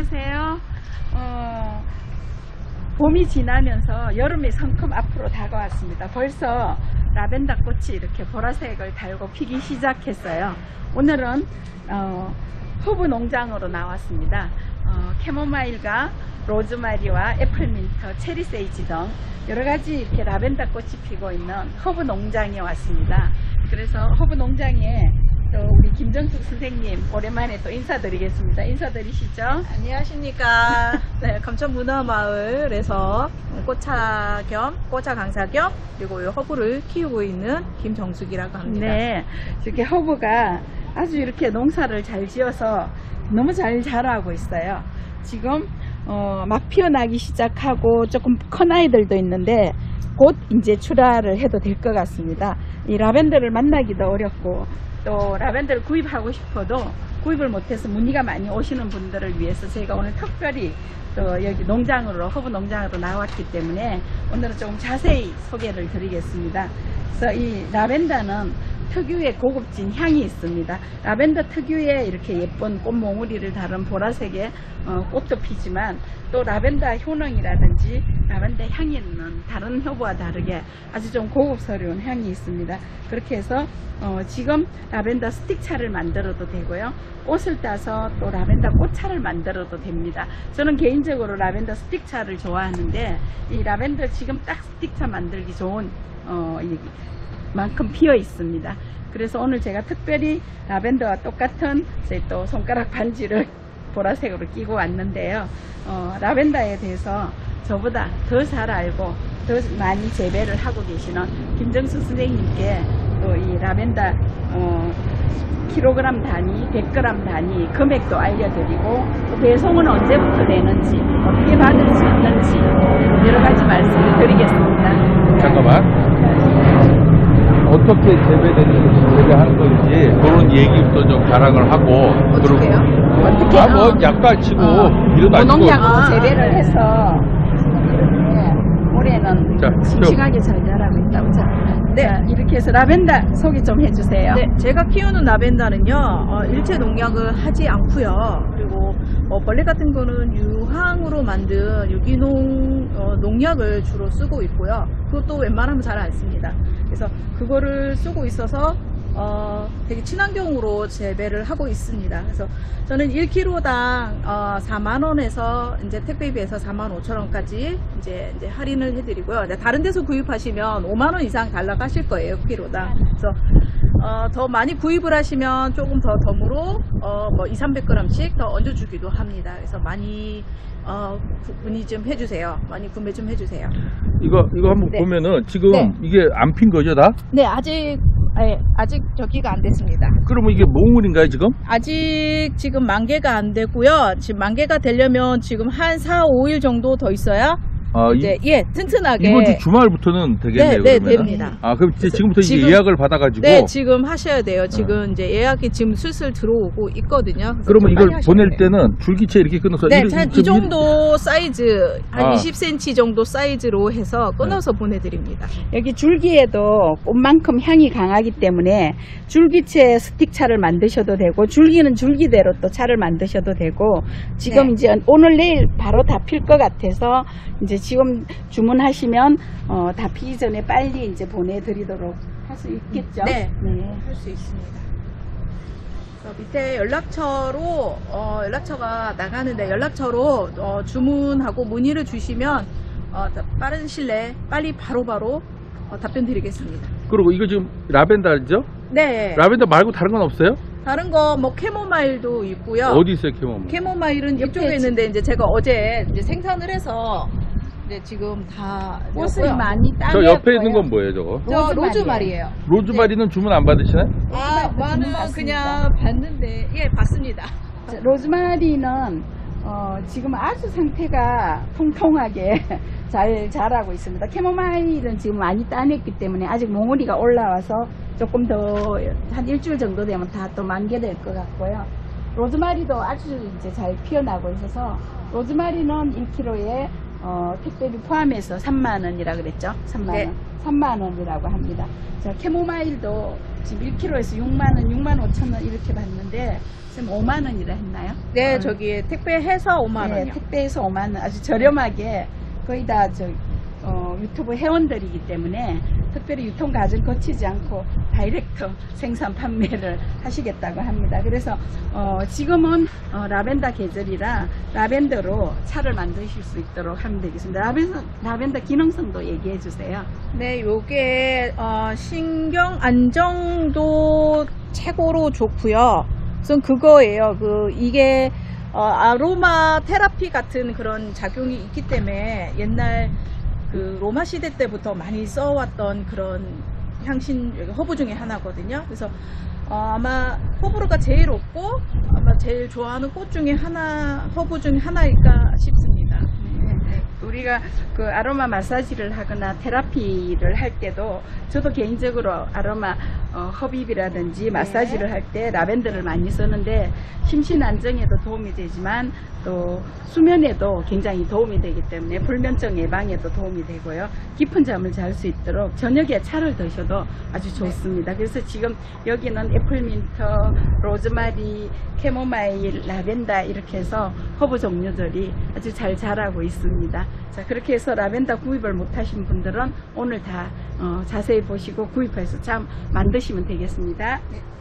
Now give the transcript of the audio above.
안녕하세요. 봄이 지나면서 여름이 성큼 앞으로 다가왔습니다. 벌써 라벤더 꽃이 이렇게 보라색을 달고 피기 시작했어요. 오늘은 허브 농장으로 나왔습니다. 캐모마일과 로즈마리와 애플민트, 체리세이지 등 여러가지 이렇게 라벤더 꽃이 피고 있는 허브 농장에 왔습니다. 그래서 허브 농장에 또 우리 김정숙 선생님 오랜만에 또 인사드리겠습니다. 인사드리시죠. 안녕하십니까. 네, 감천문화마을에서 꽃차 겸 꽃차 강사 겸 그리고 이 허브를 키우고 있는 김정숙이라고 합니다. 네, 이렇게 허브가 아주 이렇게 농사를 잘 지어서 너무 잘 자라고 있어요. 지금 막 피어나기 시작하고 조금 큰 아이들도 있는데 곧 이제 출하를 해도 될 것 같습니다. 이 라벤더를 만나기도 어렵고 또 라벤더를 구입하고 싶어도 구입을 못해서 문의가 많이 오시는 분들을 위해서 저희가 오늘 특별히 또 여기 농장으로 허브 농장으로 나왔기 때문에 오늘은 조금 자세히 소개를 드리겠습니다. 그래서 이 라벤더는 특유의 고급진 향이 있습니다. 라벤더 특유의 이렇게 예쁜 꽃몽우리를 다룬 보라색의 꽃도 피지만 또 라벤더 효능이라든지 라벤더 향에는 다른 허브와 다르게 아주 좀 고급스러운 향이 있습니다. 그렇게 해서 지금 라벤더 스틱차를 만들어도 되고요. 꽃을 따서 또 라벤더 꽃차를 만들어도 됩니다. 저는 개인적으로 라벤더 스틱차를 좋아하는데 이 라벤더 지금 딱 스틱차 만들기 좋은 만큼 피어 있습니다. 그래서 오늘 제가 특별히 라벤더와 똑같은 제 또 손가락 반지를 보라색으로 끼고 왔는데요. 라벤더에 대해서 저보다 더 잘 알고 더 많이 재배를 하고 계시는 김정숙 선생님께 또 이 라벤더 킬로그램 단위, 100g 단위 금액도 알려드리고 또 배송은 언제부터 되는지 어떻게 받을 수 있는지 여러 가지 말씀을 드리겠습니다. 잠깐만. 어떻게 재배하는 건지 그런 얘기부터 좀 자랑을 하고. 어떻게요? 어떻게? 뭐 약간 치고 이러도 아니고. 농약으로 재배를 해서 이렇게 올해는 싱싱하게 잘 자라고 있다고. 네, 이렇게 해서 라벤더 소개 좀 해주세요. 네, 제가 키우는 라벤더는요 일체 농약을 하지 않고요. 그리고 벌레 같은 거는 유황으로 만든 유기농 농약을 주로 쓰고 있고요. 그것도 웬만하면 잘 안 씁니다. 그래서 그거를 쓰고 있어서 되게 친환경으로 재배를 하고 있습니다. 그래서 저는 1kg당 4만원에서 이제 택배비에서 45,000원까지 이제 할인을 해드리고요. 다른 데서 구입하시면 5만원 이상 달라가실 거예요, kg당. 그래서 더 많이 구입을 하시면 조금 더 덤으로 뭐 200~300g씩 더 얹어주기도 합니다. 그래서 많이 문의 좀 해주세요. 많이 구매 좀 해주세요. 이거 한번 네. 보면은 지금 네. 이게 안 핀 거죠, 다? 네, 아직 저기가 안 됐습니다. 그러면 이게 몽울인가요, 지금? 아직 지금 만개가 안 되고요. 지금 만개가 되려면 지금 한 4~5일 정도 더 있어야 이제 튼튼하게 이번 주 주말부터는 되겠네요. 네, 그러면은. 됩니다. 그럼 이제 지금부터 이제 예약을 받아가지고. 네, 지금 하셔야 돼요. 지금 이제 예약이 지금 슬슬 들어오고 있거든요. 그러면 이걸 보낼 돼요. 때는 줄기체 이렇게 끊어서. 네, 이 정도 사이즈, 한 20cm 정도 사이즈로 해서 끊어서 보내드립니다. 여기 줄기에도 꽃만큼 향이 강하기 때문에 줄기채 스틱차를 만드셔도 되고 줄기는 줄기대로 또 차를 만드셔도 되고 지금 네. 이제 오늘 내일 바로 다 필 것 같아서 이제 지금 주문하시면 다 피기 전에 빨리 이제 보내드리도록 할 수 있겠죠? 네, 할 수 있습니다. 밑에 연락처로 연락처가 나가는데 연락처로 주문하고 문의를 주시면 빠른 시일 내에 빨리 바로바로 답변 드리겠습니다. 그리고 이거 지금 라벤더죠? 네. 라벤더 말고 다른 건 없어요? 다른 거 뭐 캐모마일도 있고요. 어디 있어요, 캐모마일? 캐모마일은 이쪽에 있는데 이제 제가 어제 이제 생산을 해서 이제 지금 다 꽃을 냈고요. 많이 따. 저 옆에 있는 건 뭐예요, 저거? 저 로즈마리예요. 로즈마리는 주문 안 받으시나요? 많은 그냥 봤는데 받습니다. 로즈마리는 지금 아주 상태가 통통하게 잘 자라고 있습니다. 캐모마일은 지금 많이 따냈기 때문에 아직 몽우리가 올라와서 조금 더 한 일주일 정도 되면 다 또 만개될 것 같고요. 로즈마리도 아주 이제 잘 피어나고 있어서 로즈마리는 1kg에 택배비 포함해서 3만 원이라 그랬죠? 3만 원. 네. 3만 원이라고 합니다. 자, 캐모마일도 지금 1kg에서 6만 원, 6만 5천 원 이렇게 받는데 지금 5만 원이라 했나요? 네, 저기 택배해서 5만 네, 원이요. 택배에서 5만 원 아주 저렴하게 거의 다 유튜브 회원들이기 때문에 특별히 유통 과정 거치지 않고 다이렉트 생산 판매를 하시겠다고 합니다. 그래서 지금은 라벤더 계절이라 라벤더로 차를 만드실 수 있도록 하면 되겠습니다. 라벤더 기능성도 얘기해 주세요. 네, 요게 신경 안정도 최고로 좋고요. 우선 그거예요. 이게 아로마 테라피 같은 그런 작용이 있기 때문에 옛날 로마 시대 때부터 많이 써왔던 그런 향신 허브 중에 하나거든요. 그래서 아마 호불호가 제일 없고 아마 제일 좋아하는 꽃 중에 허브 중에 하나일까 싶습니다. 우리가 아로마 마사지를 하거나 테라피를 할 때도 저도 개인적으로 아로마 흡입이라든지 마사지를 할 때 라벤더를 많이 쓰는데 심신 안정에도 도움이 되지만 또 수면에도 굉장히 도움이 되기 때문에 불면증 예방에도 도움이 되고요. 깊은 잠을 잘 수 있도록 저녁에 차를 드셔도 아주 좋습니다. 그래서 지금 여기는 애플민트, 로즈마리, 캐모마일, 라벤더 이렇게 해서 허브 종류들이 아주 잘 자라고 있습니다. 자, 그렇게 해서 라벤더 구입을 못하신 분들은 오늘 다 자세히 보시고 구입해서 참 만드시면 되겠습니다. 네.